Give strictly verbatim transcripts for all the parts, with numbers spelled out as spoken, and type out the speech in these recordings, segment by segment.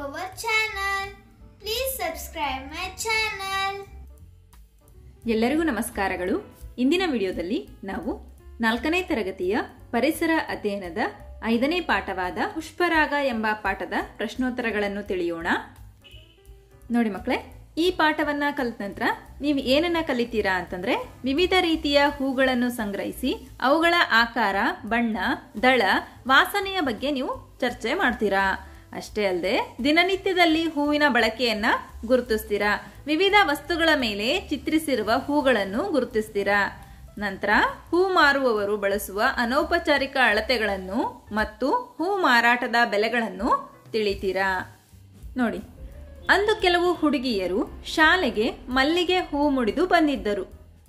our channel. Please subscribe my channel. ಎಲ್ಲರಿಗೂ ನಮಸ್ಕಾರಗಳು. ಇಂದಿನ ವಿಡಿಯೋದಲ್ಲಿ ನಾವು ನಾಲ್ಕನೇ ತರಗತಿಯ ಪರಿಸರ ಅಧ್ಯಯನದ ಐದನೇ ಪಾಠವಾದ ಪುಷ್ಪರಾಗ ಎಂಬ ಪಾಠದ ಪ್ರಶ್ನೋತ್ತರಗಳನ್ನು ತಿಳಿಯೋಣ. ನೋಡಿ ಮಕ್ಕಳೇ, ಈ ಪಾಠವನ್ನ ಕಲಿತ ನಂತರ ನೀವು ಏನನ್ನ ಕಲಿತೀರಾ ಅಂತಂದ್ರೆ ವಿವಿಧ ರೀತಿಯ ಹೂಗಳನ್ನು ಸಂಗ್ರಹಿಸಿ ಅವುಗಳ ಆಕಾರ, ಬಣ್ಣ, ದಳ, ವಾಸನೆಯ ಬಗ್ಗೆ ನೀವು ಚರ್ಚೆ ಮಾಡ್ತೀರಾ. ಅಷ್ಟೇ ಅಲ್ಲದೆ ದಿನನಿತ್ಯದಲ್ಲಿ ಹೂವಿನ ಬಳಕೆಯನ್ನ ಗುರುತಿಸ್ತೀರಾ. ವಿವಿಧ ವಸ್ತುಗಳ ಮೇಲೆ ಚಿತ್ರಿಸಿರುವ ಹೂಗಳನ್ನು ಗುರುತಿಸ್ತೀರಾ. ನಂತರ ಹೂ ಮಾರುವವರು ಬಳಸುವ ಅನೌಪಚಾರಿಕ ಅಳತೆಗಳನ್ನು ಮತ್ತು ಹೂ ಮಾರಾಟದ ಬೆಲೆಗಳನ್ನು ತಿಳಿತೀರಾ. ನೋಡಿ, ಅಂದು ಕೆಲವು ಹುಡುಗಿಯರು ಶಾಲೆಗೆ ಮಲ್ಲಿಗೆ ಹೂ ಮುಡಿದು ಬಂದಿದ್ದರು.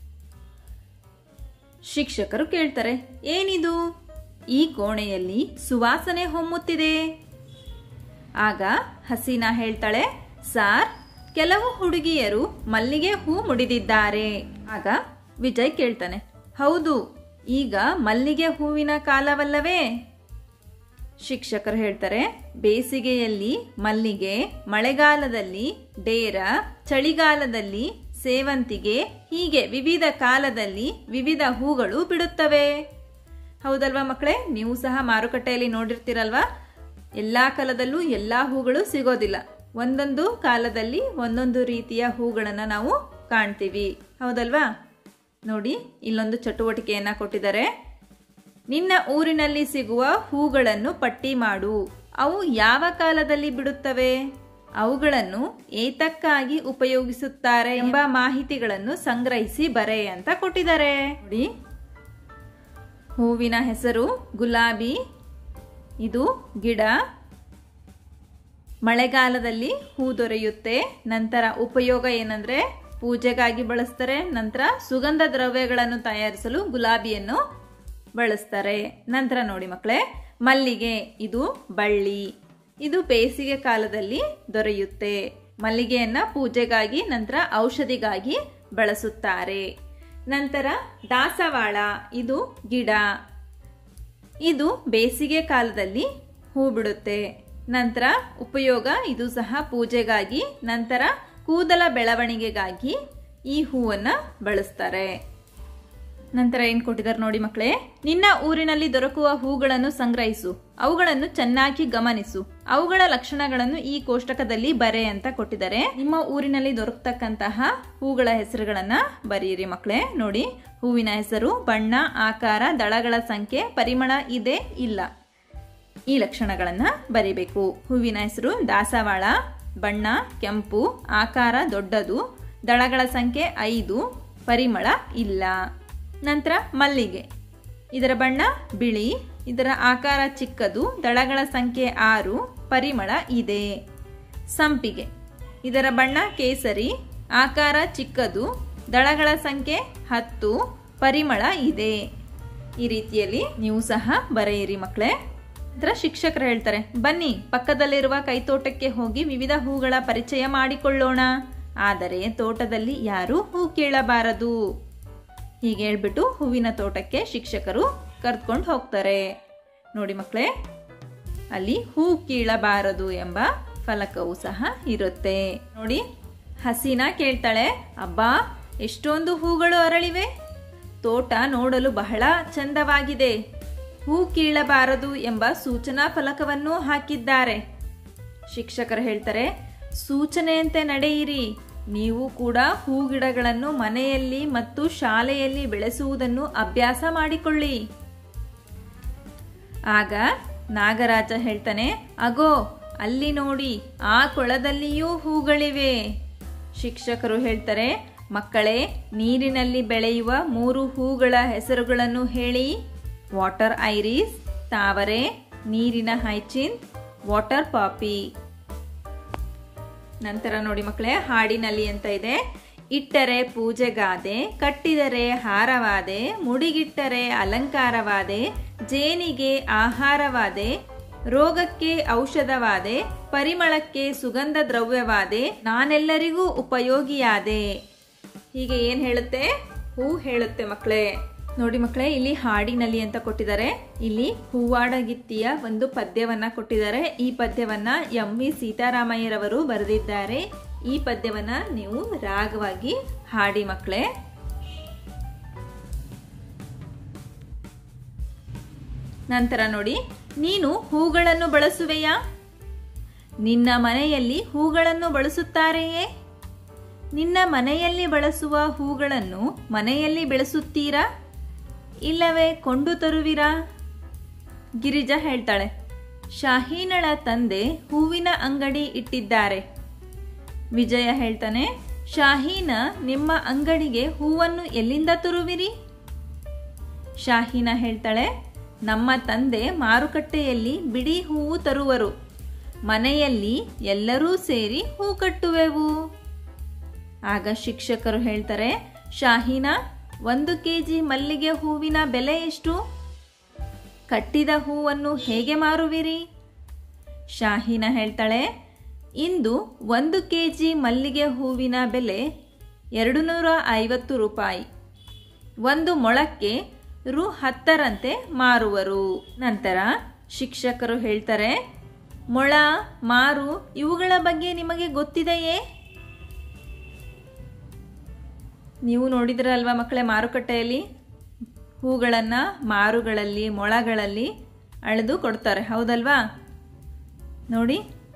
ಶಿಕ್ಷಕರು ಕೇಳ್ತಾರೆ, ಏನಿದು? ಈ ಕೋಣೆಯಲ್ಲಿ ಸುವಾಸನೆ ಹೊಮ್ಮುತ್ತಿದೆ. ಆಗ ಹಸೀನಾ ಹೇಳ್ತಾಳೆ, ಸಾರ್, ಕೆಲವು ಹುಡುಗಿಯರು ಮಲ್ಲಿಗೆ ಹೂ ಮುಡಿದಿದ್ದಾರೆ. ಆಗ ವಿಜಯ್ ಕೇಳ್ತಾನೆ, ಹೌದು, ಈಗ ಮಲ್ಲಿಗೆ ಹೂವಿನ ಕಾಲವಲ್ಲವೇ? ಶಿಕ್ಷಕರು ಹೇಳ್ತಾರೆ, ಬೇಸಿಗೆಯಲ್ಲಿ ಮಲ್ಲಿಗೆ, ಮಳೆಗಾಲದಲ್ಲಿ ಡೇರ, ಚಳಿಗಾಲದಲ್ಲಿ ಸೇವಂತಿಗೆ, ಹೀಗೆ ವಿವಿಧ ಕಾಲದಲ್ಲಿ ವಿವಿಧ ಹೂಗಳು ಬಿಡುತ್ತವೆ. ಹೌದಲ್ವಾ ಮಕ್ಕಳೇ? ನೀವು ಸಹ ಮಾರುಕಟ್ಟೆಯಲ್ಲಿ ನೋಡಿರ್ತೀರಲ್ವಾ? ಎಲ್ಲಾ ಕಾಲದಲ್ಲೂ ಎಲ್ಲಾ ಹೂಗಳು ಸಿಗೋದಿಲ್ಲ. ಒಂದೊಂದು ಕಾಲದಲ್ಲಿ ಒಂದೊಂದು ರೀತಿಯ ಹೂಗಳನ್ನ ನಾವು ಕಾಣ್ತೀವಿ. ಹೌದಲ್ವಾ? ನೋಡಿ, ಇಲ್ಲೊಂದು ಚಟುವಟಿಕೆಯನ್ನ ಕೊಟ್ಟಿದ್ದಾರೆ. ನಿನ್ನ ಊರಿನಲ್ಲಿ ಸಿಗುವ ಹೂಗಳನ್ನು ಪಟ್ಟಿ ಮಾಡು. ಅವು ಯಾವ ಕಾಲದಲ್ಲಿ ಬಿಡುತ್ತವೆ? ಅವುಗಳನ್ನು ಏತಕ್ಕಾಗಿ ಉಪಯೋಗಿಸುತ್ತಾರೆ ಎಂಬ ಮಾಹಿತಿಗಳನ್ನು ಸಂಗ್ರಹಿಸಿ ಬರೆ ಅಂತ ಕೊಟ್ಟಿದ್ದಾರೆ. ನೋಡಿ, ಹೂವಿನ ಹೆಸರು ಗುಲಾಬಿ. ಇದು ಗಿಡ. ಮಳೆಗಾಲದಲ್ಲಿ ಹೂ ದೊರೆಯುತ್ತೆ. ನಂತರ ಉಪಯೋಗ ಏನಂದ್ರೆ ಪೂಜೆಗಾಗಿ ಬಳಸ್ತಾರೆ. ನಂತರ ಸುಗಂಧ ದ್ರವ್ಯಗಳನ್ನು ತಯಾರಿಸಲು ಗುಲಾಬಿಯನ್ನು ಬಳಸ್ತಾರೆ. ನಂತರ ನೋಡಿ ಮಕ್ಕಳೇ, ಮಲ್ಲಿಗೆ, ಇದು ಬಳ್ಳಿ. ಇದು ಬೇಸಿಗೆ ಕಾಲದಲ್ಲಿ ದೊರೆಯುತ್ತೆ. ಮಲ್ಲಿಗೆಯನ್ನ ಪೂಜೆಗಾಗಿ ನಂತರ ಔಷಧಿಗಾಗಿ ಬಳಸುತ್ತಾರೆ. ನಂತರ ದಾಸವಾಳ, ಇದು ಗಿಡ. ಇದು ಬೇಸಿಗೆ ಕಾಲದಲ್ಲಿ ಹೂ ಬಿಡುತ್ತೆ. ನಂತರ ಉಪಯೋಗ, ಇದು ಸಹ ಪೂಜೆಗಾಗಿ ನಂತರ ಕೂದಲ ಬೆಳವಣಿಗೆಗಾಗಿ ಈ ಹೂವನ್ನ ಬಳಸ್ತಾರೆ. ನಂತರ ಏನ್ ಕೊಟ್ಟಿದ್ದಾರೆ ನೋಡಿ ಮಕ್ಕಳೇ, ನಿನ್ನ ಊರಿನಲ್ಲಿ ದೊರಕುವ ಹೂಗಳನ್ನು ಸಂಗ್ರಹಿಸು, ಅವುಗಳನ್ನು ಚೆನ್ನಾಗಿ ಗಮನಿಸು, ಅವುಗಳ ಲಕ್ಷಣಗಳನ್ನು ಈ ಕೋಷ್ಟಕದಲ್ಲಿ ಬರೆ ಅಂತ ಕೊಟ್ಟಿದ್ದಾರೆ. ನಿಮ್ಮ ಊರಿನಲ್ಲಿ ದೊರಕತಕ್ಕಂತಹ ಹೂಗಳ ಹೆಸರುಗಳನ್ನ ಬರೆಯಿರಿ ಮಕ್ಕಳೇ. ನೋಡಿ, ಹೂವಿನ ಹೆಸರು, ಬಣ್ಣ, ಆಕಾರ, ದಳಗಳ ಸಂಖ್ಯೆ, ಪರಿಮಳ ಇದೆ ಇಲ್ಲ, ಈ ಲಕ್ಷಣಗಳನ್ನ ಬರಿಬೇಕು. ಹೂವಿನ ಹೆಸರು ದಾಸವಾಳ, ಬಣ್ಣ ಕೆಂಪು, ಆಕಾರ ದೊಡ್ಡದು, ದಳಗಳ ಸಂಖ್ಯೆ ಐದು, ಪರಿಮಳ ಇಲ್ಲ. ನಂತರ ಮಲ್ಲಿಗೆ, ಇದರ ಬಣ್ಣ ಬಿಳಿ, ಇದರ ಆಕಾರ ಚಿಕ್ಕದು, ದಳಗಳ ಸಂಖ್ಯೆ ಆರು, ಪರಿಮಳ ಇದೆ. ಸಂಪಿಗೆ, ಇದರ ಬಣ್ಣ ಕೇಸರಿ, ಆಕಾರ ಚಿಕ್ಕದು, ದಳಗಳ ಸಂಖ್ಯೆ ಹತ್ತು, ಪರಿಮಳ ಇದೆ. ಈ ರೀತಿಯಲ್ಲಿ ನೀವು ಸಹ ಬರೆಯಿರಿ ಮಕ್ಕಳೇ. ನಂತರ ಶಿಕ್ಷಕರು ಹೇಳ್ತಾರೆ, ಬನ್ನಿ ಪಕ್ಕದಲ್ಲಿರುವ ಕೈತೋಟಕ್ಕೆ ಹೋಗಿ ವಿವಿಧ ಹೂಗಳ ಪರಿಚಯ ಮಾಡಿಕೊಳ್ಳೋಣ. ಆದರೆ ತೋಟದಲ್ಲಿ ಯಾರೂ ಹೂ ಕೀಳಬಾರದು. ಹೀಗೆ ಹೇಳ್ಬಿಟ್ಟು ಹೂವಿನ ತೋಟಕ್ಕೆ ಶಿಕ್ಷಕರು ಕರೆದುಕೊಂಡು ಹೋಗ್ತಾರೆ. ನೋಡಿ ಮಕ್ಕಳೇ, ಅಲ್ಲಿ ಹೂ ಕೀಳಬಾರದು ಎಂಬ ಫಲಕವೂ ಸಹ ಇರುತ್ತೆ. ನೋಡಿ, ಹಸೀನಾ ಕೇಳ್ತಾಳೆ, ಅಬ್ಬಾ, ಎಷ್ಟೊಂದು ಹೂಗಳು ಅರಳಿವೆ. ತೋಟ ನೋಡಲು ಬಹಳ ಚಂದವಾಗಿದೆ. ಹೂ ಕೀಳಬಾರದು ಎಂಬ ಸೂಚನಾ ಫಲಕವನ್ನು ಹಾಕಿದ್ದಾರೆ. ಶಿಕ್ಷಕರು ಹೇಳ್ತಾರೆ, ಸೂಚನೆಯಂತೆ ನಡೆಯಿರಿ. ನೀವು ಕೂಡ ಹೂ ಗಿಡಗಳನ್ನು ಮನೆಯಲ್ಲಿ ಮತ್ತು ಶಾಲೆಯಲ್ಲಿ ಬೆಳೆಸುವುದನ್ನು ಅಭ್ಯಾಸ ಮಾಡಿಕೊಳ್ಳಿ. ಆಗ ನಾಗರಾಜ ಹೇಳ್ತಾನೆ, ಅಗೋ, ಅಲ್ಲಿ ನೋಡಿ, ಆ ಕೊಳದಲ್ಲಿಯೂ ಹೂಗಳಿವೆ. ಶಿಕ್ಷಕರು ಹೇಳ್ತಾರೆ, ಮಕ್ಕಳೇ, ನೀರಿನಲ್ಲಿ ಬೆಳೆಯುವ ಮೂರು ಹೂಗಳ ಹೆಸರುಗಳನ್ನು ಹೇಳಿ. ವಾಟರ್ ಐರಿಸ್, ತಾವರೆ, ನೀರಿನ ಹೈಚಿನ್, ವಾಟರ್ ಪಾಪಿ. ನಂತರ ನೋಡಿ ಮಕ್ಕಳೇ, ಹಾಡಿನಲ್ಲಿ ಅಂತ ಇದೆ, ಇಟ್ಟರೆ ಪೂಜೆಗಾದೆ, ಕಟ್ಟಿದರೆ ಹಾರವಾದೆ, ಮುಡಿಗಿಟ್ಟರೆ ಅಲಂಕಾರವಾದೆ, ಜೇನಿಗೆ ಆಹಾರವಾದೆ, ರೋಗಕ್ಕೆ ಔಷಧವಾದೆ, ಪರಿಮಳಕ್ಕೆ ಸುಗಂಧ ದ್ರವ್ಯವಾದೆ, ನಾನೆಲ್ಲರಿಗೂ ಉಪಯೋಗಿಯಾದೆ. ಹೀಗೆ ಏನ್ ಹೇಳುತ್ತೆ? ಹೂ ಹೇಳುತ್ತೆ ಮಕ್ಕಳೇ. ನೋಡಿ ಮಕ್ಕಳೇ, ಇಲ್ಲಿ ಹಾಡಿನಲ್ಲಿ ಅಂತ ಕೊಟ್ಟಿದ್ದಾರೆ. ಇಲ್ಲಿ ಹೂವಾಡಗಿತ್ತಿಯ ಒಂದು ಪದ್ಯವನ್ನ ಕೊಟ್ಟಿದ್ದಾರೆ. ಈ ಪದ್ಯವನ್ನ ಎಂ ವಿ ಸೀತಾರಾಮಯ್ಯರವರು ಬರೆದಿದ್ದಾರೆ. ಈ ಪದ್ಯವನ್ನ ನೀವು ರಾಗವಾಗಿ ಹಾಡಿ ಮಕ್ಕಳೇ. ನಂತರ ನೋಡಿ, ನೀನು ಹೂಗಳನ್ನು ಬಳಸುವೆಯಾ? ನಿನ್ನ ಮನೆಯಲ್ಲಿ ಹೂಗಳನ್ನು ಬಳಸುತ್ತಾರೆಯೇ? ನಿನ್ನ ಮನೆಯಲ್ಲಿ ಬಳಸುವ ಹೂಗಳನ್ನು ಮನೆಯಲ್ಲಿ ಬೆಳೆಸುತ್ತೀರಾ, ಇಲ್ಲವೇ ಕೊಂಡು ತರುವಿರಾ? ಗಿರಿಜಾ ಹೇಳ್ತಾಳೆ, ಶಾಹೀನಳ ತಂದೆ ಹೂವಿನ ಅಂಗಡಿ ಇಟ್ಟಿದ್ದಾರೆ. ವಿಜಯ ಹೇಳ್ತಾನೆ, ಶಾಹೀನ, ನಿಮ್ಮ ಅಂಗಡಿಗೆ ಹೂವನ್ನು ಎಲ್ಲಿಂದ ತರುವಿರಿ? ಶಾಹೀನ ಹೇಳ್ತಾಳೆ, ನಮ್ಮ ತಂದೆ ಮಾರುಕಟ್ಟೆಯಲ್ಲಿ ಬಿಡಿ ಹೂವು ತರುವರು. ಮನೆಯಲ್ಲಿ ಎಲ್ಲರೂ ಸೇರಿ ಹೂ ಕಟ್ಟುವೆವು. ಆಗ ಶಿಕ್ಷಕರು ಹೇಳ್ತಾರೆ, ಶಾಹೀನ, ಒಂದು ಕೆಜಿ ಮಲ್ಲಿಗೆ ಹೂವಿನ ಬೆಲೆ ಎಷ್ಟು? ಕಟ್ಟಿದ ಹೂವನ್ನು ಹೇಗೆ ಮಾರುವಿರಿ? ಶಾಹೀನ ಹೇಳ್ತಾಳೆ, ಇಂದು ಒಂದು ಕೆಜಿ ಮಲ್ಲಿಗೆ ಹೂವಿನ ಬೆಲೆ ಎರಡು ನೂರ ಐವತ್ತು ರೂಪಾಯಿ. ಒಂದು ಮೊಳಕ್ಕೆ ರು ಹತ್ತರಂತೆ ಮಾರುವರು. ನಂತರ ಶಿಕ್ಷಕರು ಹೇಳ್ತಾರೆ, ಮೊಳ, ಮಾರು ಇವುಗಳ ಬಗ್ಗೆ ನಿಮಗೆ ಗೊತ್ತಿದೆಯೇ? ನೀವು ನೋಡಿದ್ರಲ್ವಾ ಮಕ್ಕಳೇ, ಮಾರುಕಟ್ಟೆಯಲ್ಲಿ ಹೂಗಳನ್ನು ಮಾರುಗಳಲ್ಲಿ, ಮೊಳಗಳಲ್ಲಿ ಅಳೆದು ಕೊಡ್ತಾರೆ, ಹೌದಲ್ವಾ? ನೋಡಿ,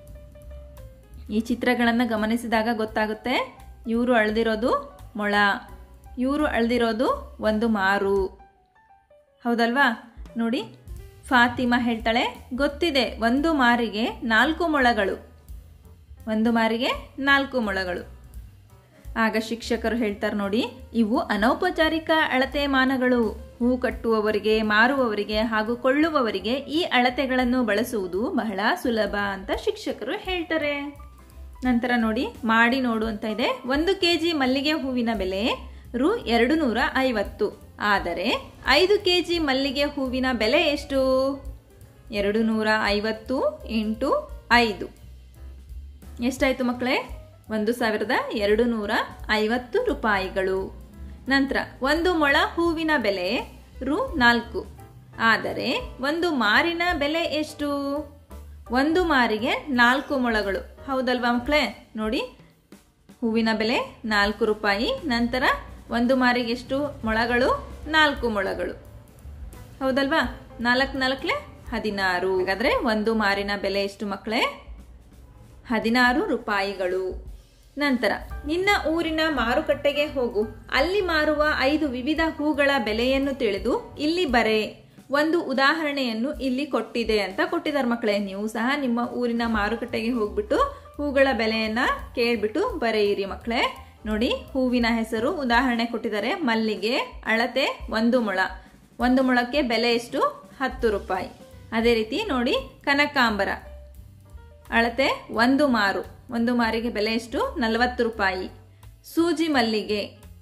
ಈ ಚಿತ್ರಗಳನ್ನು ಗಮನಿಸಿದಾಗ ಗೊತ್ತಾಗುತ್ತೆ. ಇವರು ಅಳೆದಿರೋದು ಮೊಳ, ಇವರು ಅಳೆದಿರೋದು ಒಂದು ಮಾರು, ಹೌದಲ್ವಾ? ನೋಡಿ, ಫಾತಿಮಾ ಹೇಳ್ತಾಳೆ, ಗೊತ್ತಿದೆ, ಒಂದು ಮಾರಿಗೆ ನಾಲ್ಕು ಮೊಳಗಳು. ಒಂದು ಮಾರಿಗೆ ನಾಲ್ಕು ಮೊಳಗಳು. ಆಗ ಶಿಕ್ಷಕರು ಹೇಳ್ತಾರೆ, ನೋಡಿ, ಇವು ಅನೌಪಚಾರಿಕ ಅಳತೆ ಮಾನಗಳು. ಹೂ ಕಟ್ಟುವವರಿಗೆ, ಮಾರುವವರಿಗೆ ಹಾಗೂ ಕೊಳ್ಳುವವರಿಗೆ ಈ ಅಳತೆಗಳನ್ನು ಬಳಸುವುದು ಬಹಳ ಸುಲಭ ಅಂತ ಶಿಕ್ಷಕರು ಹೇಳ್ತಾರೆ. ನಂತರ ನೋಡಿ, ಮಾಡಿ ನೋಡು ಅಂತ ಇದೆ. ಒಂದು ಕೆಜಿ ಮಲ್ಲಿಗೆ ಹೂವಿನ ಬೆಲೆ ರು ಎರಡು ನೂರ ಐವತ್ತು. ಆದರೆ ಐದು ಕೆಜಿ ಮಲ್ಲಿಗೆ ಹೂವಿನ ಬೆಲೆ ಎಷ್ಟು? ಎರಡು ನೂರ ಐವತ್ತು ಇಂಟು ಐದು ಎಷ್ಟಾಯ್ತು ಮಕ್ಕಳೇ? ಒಂದು ಸಾವಿರದ ಎರಡು ನೂರ ಐವತ್ತು ರೂಪಾಯಿಗಳು. ನಂತರ ಒಂದು ಮೊಳ ಹೂವಿನ ಬೆಲೆ ರು ನಾಲ್ಕು. ಆದರೆ ಒಂದು ಮಾರಿನ ಬೆಲೆ ಎಷ್ಟು? ಒಂದು ಮಾರಿಗೆ ನಾಲ್ಕು ಮೊಳಗಳು, ಹೌದಲ್ವಾ ಮಕ್ಕಳೇ? ನೋಡಿ, ಹೂವಿನ ಬೆಲೆ ನಾಲ್ಕು ರೂಪಾಯಿ. ನಂತರ ಒಂದು ಮಾರಿಗೆ ಎಷ್ಟು ಮೊಳಗಳು? ನಾಲ್ಕು ಮೊಳಗಳು, ಹೌದಲ್ವಾ? ನಾಲ್ಕು ನಾಲ್ಕಲೆ ಹದಿನಾರು. ಹಾಗಾದ್ರೆ ಒಂದು ಮಾರಿನ ಬೆಲೆ ಎಷ್ಟು ಮಕ್ಕಳೇ? ಹದಿನಾರು ರೂಪಾಯಿಗಳು. ನಂತರ ನಿನ್ನ ಊರಿನ ಮಾರುಕಟ್ಟೆಗೆ ಹೋಗು, ಅಲ್ಲಿ ಮಾರುವ ಐದು ವಿವಿಧ ಹೂಗಳ ಬೆಲೆಯನ್ನು ತಿಳಿದು ಇಲ್ಲಿ ಬರೆ. ಒಂದು ಉದಾಹರಣೆಯನ್ನು ಇಲ್ಲಿ ಕೊಟ್ಟಿದೆ ಅಂತ ಕೊಟ್ಟಿದ್ದಾರೆ ಮಕ್ಕಳೇ. ನೀವು ಸಹ ನಿಮ್ಮ ಊರಿನ ಮಾರುಕಟ್ಟೆಗೆ ಹೋಗ್ಬಿಟ್ಟು ಹೂಗಳ ಬೆಲೆಯನ್ನ ಕೇಳ್ಬಿಟ್ಟು ಬರೆಯಿರಿ ಮಕ್ಕಳೇ. ನೋಡಿ, ಹೂವಿನ ಹೆಸರು ಉದಾಹರಣೆ ಕೊಟ್ಟಿದ್ದಾರೆ. ಮಲ್ಲಿಗೆ ಅಳತೆ ಒಂದು ಮೊಳ, ಒಂದು ಮೊಳಕ್ಕೆ ಬೆಲೆ ಎಷ್ಟು? ಹತ್ತು ರೂಪಾಯಿ. ಅದೇ ರೀತಿ ನೋಡಿ, ಕನಕಾಂಬರ ಅಳತೆ ಒಂದು ಮಾರು, ಒಂದು ಮಾರಿಗೆ ಬೆಲೆ ಎಷ್ಟು? ನಲವತ್ತು ರೂಪಾಯಿ. ಸೂಜಿ ಮಲ್ಲಿಗೆ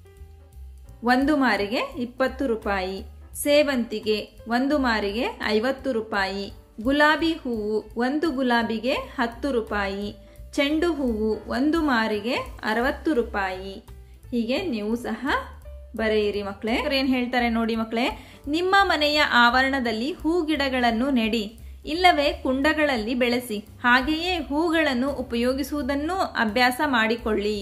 ಒಂದು ಮಾರಿಗೆ ಇಪ್ಪತ್ತು ರೂಪಾಯಿ. ಸೇವಂತಿಗೆ ಒಂದು ಮಾರಿಗೆ ಐವತ್ತು ರೂಪಾಯಿ. ಗುಲಾಬಿ ಹೂವು ಒಂದು ಗುಲಾಬಿಗೆ ಹತ್ತು ರೂಪಾಯಿ. ಚೆಂಡು ಹೂವು ಒಂದು ಮಾರಿಗೆ ಅರವತ್ತು ರೂಪಾಯಿ. ಹೀಗೆ ನೀವು ಸಹ ಬರೆಯಿರಿ ಮಕ್ಕಳೇ. ಏನ್ ಹೇಳ್ತಾರೆ ನೋಡಿ ಮಕ್ಕಳೇ, ನಿಮ್ಮ ಮನೆಯ ಆವರಣದಲ್ಲಿ ಹೂ ಗಿಡಗಳನ್ನು ನೆಡಿ, ಇಲ್ಲವೇ ಕುಂಡಗಳಲ್ಲಿ ಬೆಳೆಸಿ. ಹಾಗೆಯೇ ಹೂಗಳನ್ನು ಉಪಯೋಗಿಸುವುದನ್ನು ಅಭ್ಯಾಸ ಮಾಡಿಕೊಳ್ಳಿ.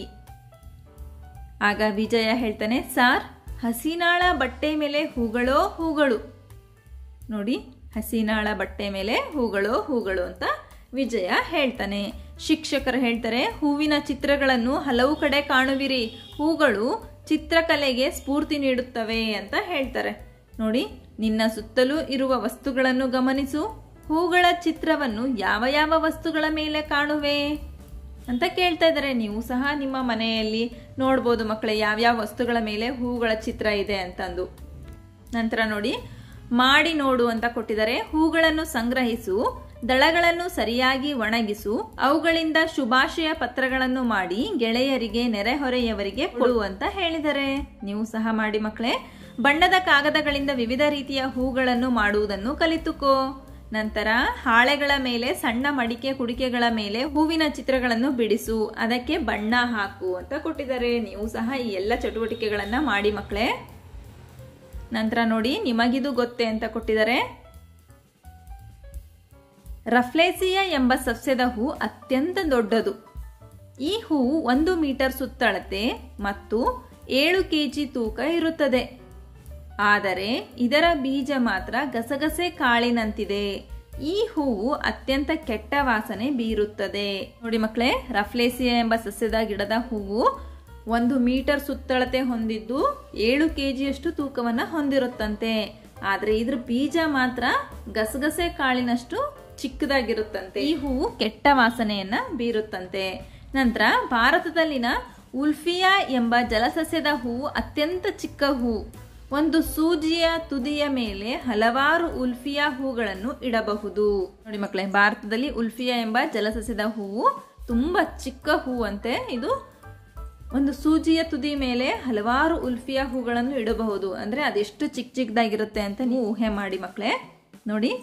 ಆಗ ವಿಜಯ ಹೇಳ್ತಾನೆ, ಸಾರ್, ಹಸಿನಾಳ ಬಟ್ಟೆ ಮೇಲೆ ಹೂಗಳೋ ಹೂಗಳು. ನೋಡಿ, ಹಸಿನಾಳ ಬಟ್ಟೆ ಮೇಲೆ ಹೂಗಳೋ ಹೂಗಳು ಅಂತ ವಿಜಯ ಹೇಳ್ತಾನೆ. ಶಿಕ್ಷಕರು ಹೇಳ್ತಾರೆ, ಹೂವಿನ ಚಿತ್ರಗಳನ್ನು ಹಲವು ಕಡೆ ಕಾಣುವಿರಿ. ಹೂಗಳು ಚಿತ್ರಕಲೆಗೆ ಸ್ಫೂರ್ತಿ ನೀಡುತ್ತವೆ ಅಂತ ಹೇಳ್ತಾರೆ. ನೋಡಿ, ನಿನ್ನ ಸುತ್ತಲೂ ಇರುವ ವಸ್ತುಗಳನ್ನು ಗಮನಿಸು. ಹೂಗಳ ಚಿತ್ರವನ್ನು ಯಾವ ಯಾವ ವಸ್ತುಗಳ ಮೇಲೆ ಕಾಣುವೆ ಅಂತ ಕೇಳ್ತಾ ಇದ್ದಾರೆ. ನೀವು ಸಹ ನಿಮ್ಮ ಮನೆಯಲ್ಲಿ ನೋಡ್ಬೋದು ಮಕ್ಕಳೇ, ಯಾವ್ಯಾವ ವಸ್ತುಗಳ ಮೇಲೆ ಹೂಗಳ ಚಿತ್ರ ಇದೆ ಅಂತಂದು. ನಂತರ ನೋಡಿ, ಮಾಡಿ ನೋಡು ಅಂತ ಕೊಟ್ಟಿದ್ದಾರೆ. ಹೂಗಳನ್ನು ಸಂಗ್ರಹಿಸು, ದಳಗಳನ್ನು ಸರಿಯಾಗಿ ಒಣಗಿಸು, ಅವುಗಳಿಂದ ಶುಭಾಶಯ ಪತ್ರಗಳನ್ನು ಮಾಡಿ ಗೆಳೆಯರಿಗೆ, ನೆರೆಹೊರೆಯವರಿಗೆ ಕೊಡು ಅಂತ ಹೇಳಿದರೆ. ನೀವು ಸಹ ಮಾಡಿ ಮಕ್ಕಳೇ. ಬಣ್ಣದ ಕಾಗದಗಳಿಂದ ವಿವಿಧ ರೀತಿಯ ಹೂಗಳನ್ನು ಮಾಡುವುದನ್ನು ಕಲಿತುಕೋ. ನಂತರ ಹಾಳೆಗಳ ಮೇಲೆ, ಸಣ್ಣ ಮಡಿಕೆ ಕುಡಿಕೆಗಳ ಮೇಲೆ ಹೂವಿನ ಚಿತ್ರಗಳನ್ನು ಬಿಡಿಸು, ಅದಕ್ಕೆ ಬಣ್ಣ ಹಾಕು ಅಂತ ಕೊಟ್ಟಿದ್ದಾರೆ. ನೀವು ಸಹ ಈ ಎಲ್ಲ ಚಟುವಟಿಕೆಗಳನ್ನ ಮಾಡಿ ಮಕ್ಕಳೇ. ನಂತರ ನೋಡಿ ನಿಮಗಿದು ಗೊತ್ತೇ ಅಂತ ಕೊಟ್ಟಿದ್ದಾರೆ. ರಫ್ಲೇಸಿಯಾ ಎಂಬ ಸಸ್ಯದ ಹೂ ಅತ್ಯಂತ ದೊಡ್ಡದು. ಈ ಹೂವು ಒಂದು ಮೀಟರ್ ಸುತ್ತಳತೆ ಮತ್ತು ಏಳು ಕೆಜಿ ತೂಕ ಇರುತ್ತದೆ. ಆದರೆ ಇದರ ಬೀಜ ಮಾತ್ರ ಗಸಗಸೆ ಕಾಳಿನಂತಿದೆ. ಈ ಹೂವು ಅತ್ಯಂತ ಕೆಟ್ಟ ವಾಸನೆ ಬೀರುತ್ತದೆ. ನೋಡಿ ಮಕ್ಕಳೇ, ರಫ್ಲೇಸಿಯಾ ಎಂಬ ಸಸ್ಯದ ಗಿಡದ ಹೂವು ಒಂದು ಮೀಟರ್ ಸುತ್ತಳತೆ ಹೊಂದಿದ್ದು ಏಳು ಕೆಜಿಯಷ್ಟು ತೂಕವನ್ನ ಹೊಂದಿರುತ್ತಂತೆ. ಆದ್ರೆ ಇದ್ರ ಬೀಜ ಮಾತ್ರ ಗಸಗಸೆ ಕಾಳಿನಷ್ಟು ಚಿಕ್ಕದಾಗಿರುತ್ತಂತೆ. ಈ ಹೂವು ಕೆಟ್ಟ ವಾಸನೆಯನ್ನ ಬೀರುತ್ತಂತೆ. ನಂತರ ಭಾರತದಲ್ಲಿನ ಉಲ್ಫಿಯಾ ಎಂಬ ಜಲಸಸ್ಯದ ಹೂವು ಅತ್ಯಂತ ಚಿಕ್ಕ ಹೂ. ಒಂದು ಸೂಜಿಯ ತುದಿಯ ಮೇಲೆ ಹಲವಾರು ಉಲ್ಫಿಯಾ ಹೂಗಳನ್ನು ಇಡಬಹುದು. ನೋಡಿ ಮಕ್ಕಳೇ, ಭಾರತದಲ್ಲಿ ಉಲ್ಫಿಯಾ ಎಂಬ ಜಲಸಸ್ಯದ ಹೂವು ತುಂಬಾ ಚಿಕ್ಕ ಹೂವಂತೆ. ಇದು ಒಂದು ಸೂಜಿಯ ತುದಿ ಮೇಲೆ ಹಲವಾರು ಉಲ್ಫಿಯಾ ಹೂಗಳನ್ನು ಇಡಬಹುದು. ಅಂದ್ರೆ ಅದೆಷ್ಟು ಚಿಕ್ಕ ಚಿಕ್ಕದಾಗಿರುತ್ತೆ ಅಂತ ನೀವು ಊಹೆ ಮಾಡಿ ಮಕ್ಕಳೇ. ನೋಡಿ,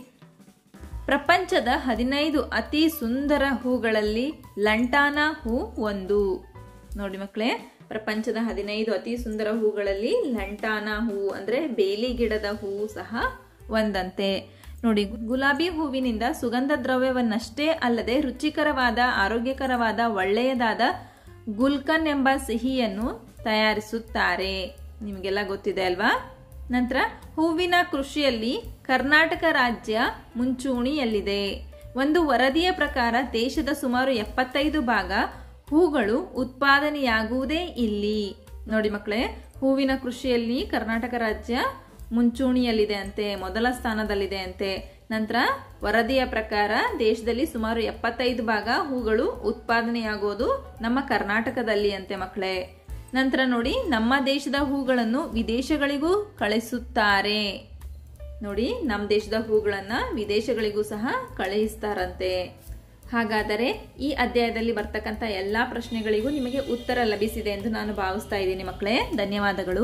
ಪ್ರಪಂಚದ ಹದಿನೈದು ಅತಿ ಸುಂದರ ಹೂಗಳಲ್ಲಿ ಲಂಟಾನಾ ಹೂ ಒಂದು. ನೋಡಿ ಮಕ್ಕಳೇ, ಪ್ರಪಂಚದ ಹದಿನೈದು ಅತಿ ಸುಂದರ ಹೂಗಳಲ್ಲಿ ಲಂಟಾನಾ ಹೂ ಅಂದ್ರೆ ಬೇಲಿ ಗಿಡದ ಹೂವು ಸಹ ಒಂದಂತೆ. ನೋಡಿ, ಗುಲಾಬಿ ಹೂವಿನಿಂದ ಸುಗಂಧ ದ್ರವ್ಯವನ್ನಷ್ಟೇ ಅಲ್ಲದೆ ರುಚಿಕರವಾದ, ಆರೋಗ್ಯಕರವಾದ, ಒಳ್ಳೆಯದಾದ ಗುಲ್ಕನ್ ಎಂಬ ಸಿಹಿಯನ್ನು ತಯಾರಿಸುತ್ತಾರೆ. ನಿಮಗೆಲ್ಲ ಗೊತ್ತಿದೆ ಅಲ್ವಾ. ನಂತರ ಹೂವಿನ ಕೃಷಿಯಲ್ಲಿ ಕರ್ನಾಟಕ ರಾಜ್ಯ ಮುಂಚೂಣಿಯಲ್ಲಿದೆ. ಒಂದು ವರದಿಯ ಪ್ರಕಾರ ದೇಶದ ಸುಮಾರು ಎಪ್ಪತ್ತೈದು ಭಾಗ ಹೂಗಳು ಉತ್ಪಾದನೆಯಾಗುವುದೇ ಇಲ್ಲಿ. ನೋಡಿ ಮಕ್ಕಳೇ, ಹೂವಿನ ಕೃಷಿಯಲ್ಲಿ ಕರ್ನಾಟಕ ರಾಜ್ಯ ಮುಂಚೂಣಿಯಲ್ಲಿದೆ ಅಂತೆ, ಮೊದಲ ಸ್ಥಾನದಲ್ಲಿದೆ ಅಂತೆ. ನಂತರ ವರದಿಯ ಪ್ರಕಾರ ದೇಶದಲ್ಲಿ ಸುಮಾರು ಎಪ್ಪತ್ತೈದು ಭಾಗ ಹೂಗಳು ಉತ್ಪಾದನೆಯಾಗೋದು ನಮ್ಮ ಕರ್ನಾಟಕದಲ್ಲಿ ಅಂತೆ ಮಕ್ಕಳೇ. ನಂತರ ನೋಡಿ, ನಮ್ಮ ದೇಶದ ಹೂಗಳನ್ನು ವಿದೇಶಗಳಿಗೂ ಕಳಿಸುತ್ತಾರೆ. ನೋಡಿ, ನಮ್ಮ ದೇಶದ ಹೂಗಳನ್ನ ವಿದೇಶಗಳಿಗೂ ಸಹ ಕಳುಹಿಸ್ತಾರಂತೆ. ಹಾಗಾದರೆ ಈ ಅಧ್ಯಾಯದಲ್ಲಿ ಬರ್ತಕ್ಕಂಥ ಎಲ್ಲಾ ಪ್ರಶ್ನೆಗಳಿಗೂ ನಿಮಗೆ ಉತ್ತರ ಲಭಿಸಿದೆ ಎಂದು ನಾನು ಭಾವಿಸ್ತಾ ಇದ್ದೀನಿ ಮಕ್ಕಳೇ. ಧನ್ಯವಾದಗಳು.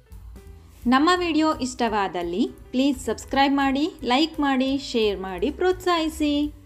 ನಮ್ಮ ವಿಡಿಯೋ ಇಷ್ಟವಾದಲ್ಲಿ ಪ್ಲೀಸ್ ಸಬ್ಸ್ಕ್ರೈಬ್ ಮಾಡಿ, ಲೈಕ್ ಮಾಡಿ, ಶೇರ್ ಮಾಡಿ, ಪ್ರೋತ್ಸಾಹಿಸಿ.